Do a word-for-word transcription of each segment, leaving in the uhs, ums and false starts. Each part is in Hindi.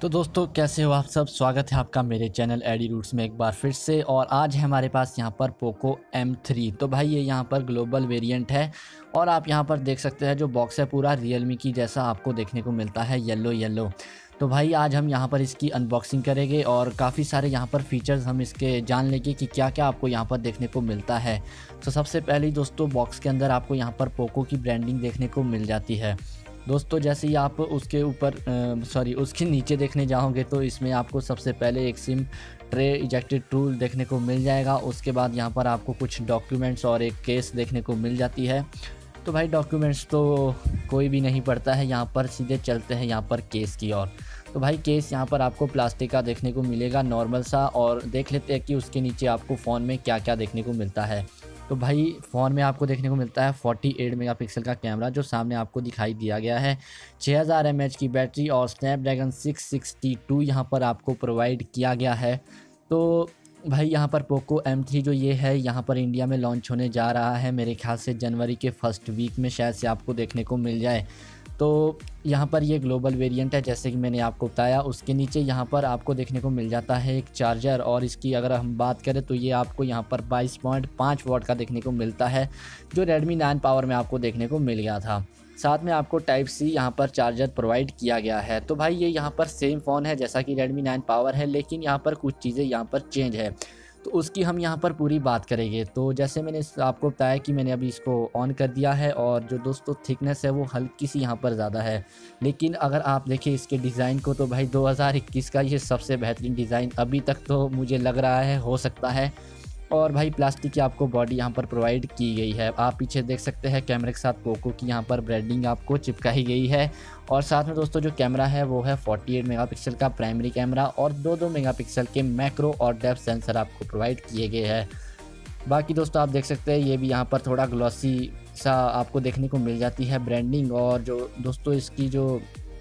तो दोस्तों कैसे हो आप सब। स्वागत है आपका मेरे चैनल एडी रूट्स में एक बार फिर से। और आज है हमारे पास यहाँ पर पोको एम थ्री। तो भाई ये यहाँ पर ग्लोबल वेरिएंट है और आप यहाँ पर देख सकते हैं जो बॉक्स है पूरा रियलमी की जैसा आपको देखने को मिलता है, येलो येलो। तो भाई आज हम यहाँ पर इसकी अनबॉक्सिंग करेंगे और काफ़ी सारे यहाँ पर फीचर्स हम इसके जान लेंगे कि क्या क्या आपको यहाँ पर देखने को मिलता है। तो सबसे पहले दोस्तों बॉक्स के अंदर आपको यहाँ पर पोको की ब्रांडिंग देखने को मिल जाती है। दोस्तों जैसे ही आप उसके ऊपर सॉरी उसके नीचे देखने जाओगे तो इसमें आपको सबसे पहले एक सिम ट्रे इजेक्टेड टूल देखने को मिल जाएगा। उसके बाद यहाँ पर आपको कुछ डॉक्यूमेंट्स और एक केस देखने को मिल जाती है। तो भाई डॉक्यूमेंट्स तो कोई भी नहीं पढ़ता है, यहाँ पर सीधे चलते हैं यहाँ पर केस की ओर। तो भाई केस यहाँ पर आपको प्लास्टिक का देखने को मिलेगा नॉर्मल सा, और देख लेते हैं कि उसके नीचे आपको फ़ोन में क्या क्या देखने को मिलता है। तो भाई फ़ोन में आपको देखने को मिलता है अड़तालीस मेगापिक्सल का कैमरा जो सामने आपको दिखाई दिया गया है, छः हज़ार एम एच की बैटरी और स्नैपड्रैगन सिक्स सिक्सटी टू यहाँ पर आपको प्रोवाइड किया गया है। तो भाई यहाँ पर पोको एम थ्री जो ये है यहाँ पर इंडिया में लॉन्च होने जा रहा है, मेरे ख्याल से जनवरी के फर्स्ट वीक में शायद से आपको देखने को मिल जाए। तो यहाँ पर ये ग्लोबल वेरिएंट है जैसे कि मैंने आपको बताया। उसके नीचे यहाँ पर आपको देखने को मिल जाता है एक चार्जर, और इसकी अगर हम बात करें तो ये आपको यहाँ पर बाईस पॉइंट पाँच वॉट का देखने को मिलता है जो रेडमी नाइन पावर में आपको देखने को मिल गया था। साथ में आपको टाइप सी यहाँ पर चार्जर प्रोवाइड किया गया है। तो भाई ये यहाँ पर सेम फ़ोन है जैसा कि रेडमी नाइन पावर है, लेकिन यहाँ पर कुछ चीज़ें यहाँ पर चेंज है तो उसकी हम यहाँ पर पूरी बात करेंगे। तो जैसे मैंने आपको बताया कि मैंने अभी इसको ऑन कर दिया है और जो दोस्तों थिकनेस है वो हल्की सी यहाँ पर ज़्यादा है, लेकिन अगर आप देखें इसके डिज़ाइन को तो भाई दो हज़ार इक्कीस का ये सबसे बेहतरीन डिज़ाइन अभी तक तो मुझे लग रहा है हो सकता है। और भाई प्लास्टिक की आपको बॉडी यहाँ पर प्रोवाइड की गई है। आप पीछे देख सकते हैं कैमरे के साथ पोको की यहाँ पर ब्रांडिंग आपको चिपकाई गई है। और साथ में दोस्तों जो कैमरा है वो है अड़तालीस मेगापिक्सल का प्राइमरी कैमरा और दो दो मेगापिक्सल के मैक्रो और डेप्थ सेंसर आपको प्रोवाइड किए गए हैं। बाकी दोस्तों आप देख सकते हैं ये भी यहाँ पर थोड़ा ग्लॉसी सा आपको देखने को मिल जाती है ब्रांडिंग, और जो दोस्तों इसकी जो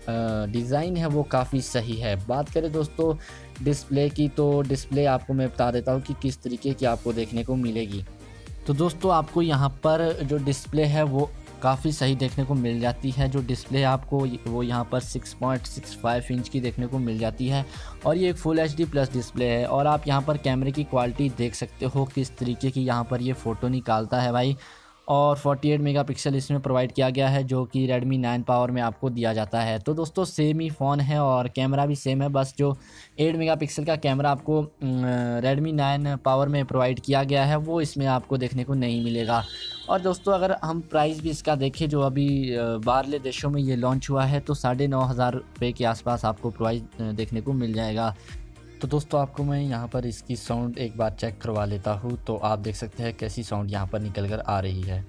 डिज़ाइन है वो काफ़ी सही है। बात करें दोस्तों डिस्प्ले की तो डिस्प्ले आपको मैं बता देता हूँ कि किस तरीके की आपको देखने को मिलेगी। तो दोस्तों आपको यहाँ पर जो डिस्प्ले है वो काफ़ी सही देखने को मिल जाती है। जो डिस्प्ले आपको वो यहाँ पर six point six five inch की देखने को मिल जाती है और ये एक full H D plus display है। और आप यहाँ पर कैमरे की क्वालिटी देख सकते हो किस तरीके की यहाँ पर ये फ़ोटो निकालता है भाई। और अड़तालीस मेगापिक्सल इसमें प्रोवाइड किया गया है जो कि रेडमी नाइन पावर में आपको दिया जाता है। तो दोस्तों सेम ही फ़ोन है और कैमरा भी सेम है, बस जो आठ मेगापिक्सल का कैमरा आपको रेडमी नाइन पावर में प्रोवाइड किया गया है वो इसमें आपको देखने को नहीं मिलेगा। और दोस्तों अगर हम प्राइस भी इसका देखें जो अभी बाहरले देशों में ये लॉन्च हुआ है तो साढ़े नौ हज़ार रुपये के आसपास आपको प्राइस देखने को मिल जाएगा। तो दोस्तों आपको मैं यहाँ पर इसकी साउंड एक बार चेक करवा लेता हूँ। तो आप देख सकते हैं कैसी साउंड यहाँ पर निकल कर आ रही है।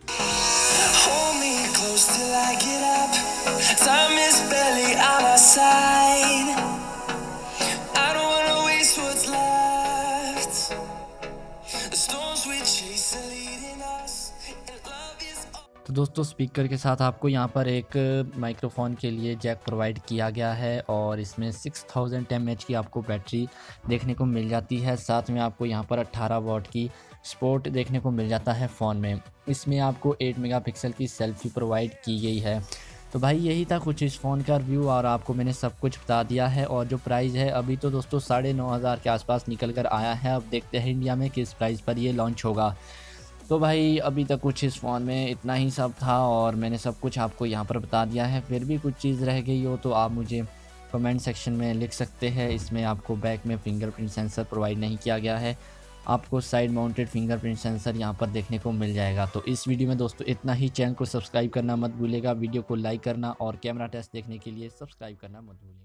तो दोस्तों स्पीकर के साथ आपको यहाँ पर एक माइक्रोफोन के लिए जैक प्रोवाइड किया गया है और इसमें सिक्स थाउजेंड एम एच की आपको बैटरी देखने को मिल जाती है। साथ में आपको यहाँ पर अट्ठारह वॉट की सपोर्ट देखने को मिल जाता है फ़ोन में। इसमें आपको आठ मेगापिक्सल की सेल्फी प्रोवाइड की गई है। तो भाई यही था कुछ इस फ़ोन का रिव्यू और आपको मैंने सब कुछ बता दिया है। और जो प्राइस है अभी तो दोस्तों साढ़े नौ हज़ार के आसपास निकल कर आया है। अब देखते हैं इंडिया में किस प्राइस पर ये लॉन्च होगा। तो भाई अभी तक कुछ इस फ़ोन में इतना ही सब था और मैंने सब कुछ आपको यहाँ पर बता दिया है। फिर भी कुछ चीज़ रह गई हो तो आप मुझे कमेंट सेक्शन में लिख सकते हैं। इसमें आपको बैक में फिंगरप्रिंट सेंसर प्रोवाइड नहीं किया गया है, आपको साइड माउंटेड फिंगरप्रिंट सेंसर यहाँ पर देखने को मिल जाएगा। तो इस वीडियो में दोस्तों इतना ही। चैनल को सब्सक्राइब करना मत भूलिएगा, वीडियो को लाइक करना और कैमरा टेस्ट देखने के लिए सब्सक्राइब करना मत भूलिएगा।